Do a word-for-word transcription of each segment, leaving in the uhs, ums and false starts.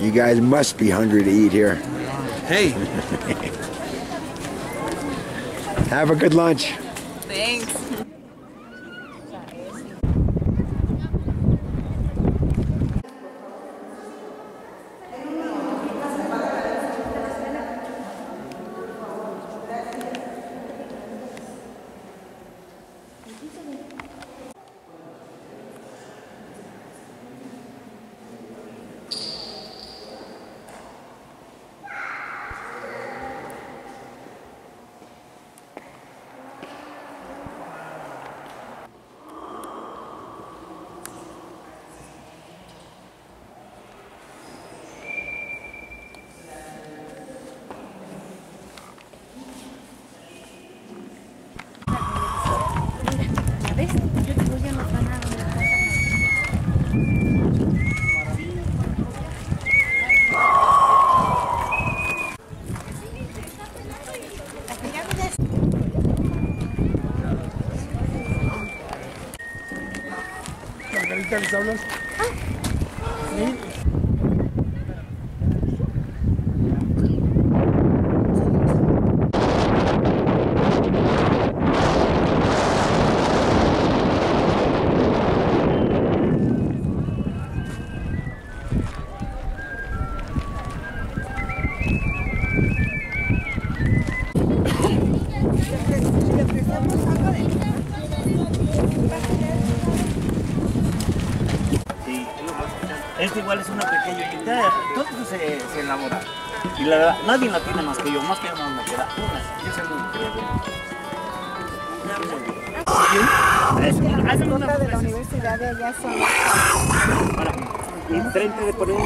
You guys must be hungry to eat here. Hey. Have a good lunch. Thanks. Margarita, ¿les hablas? ¿Sí? Este igual es una pequeña idea, todo eso se, se elabora. Y la verdad, nadie la tiene más que yo, más que yo no me queda una. Yo soy muy increíble. Las cosas de la universidad de allá son... Ahora, enfrente de por uno.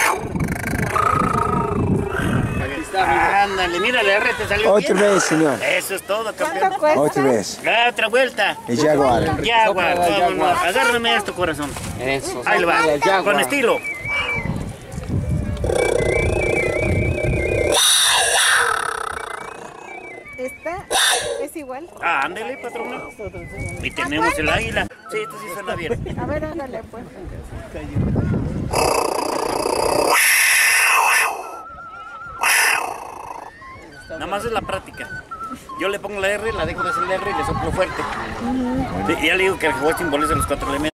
Ándale, mira, la R te salió Otra bien. vez, señor. Eso es todo, campeón. ¿Cuánto cuesta? Otra vez. La otra vuelta. El Jaguar. Jaguar, vámonos. Agárrame esto, corazón. Eso. Ahí va, con estilo. ¿Esta es igual? Ah, ándale, patrona. Y tenemos el águila. Sí, esto sí suena bien. A ver, ándale pues. Nada más es la práctica. Yo le pongo la R, la dejo de hacer la R y le soplo fuerte. Sí, y ya le digo que el juego simboliza los cuatro elementos.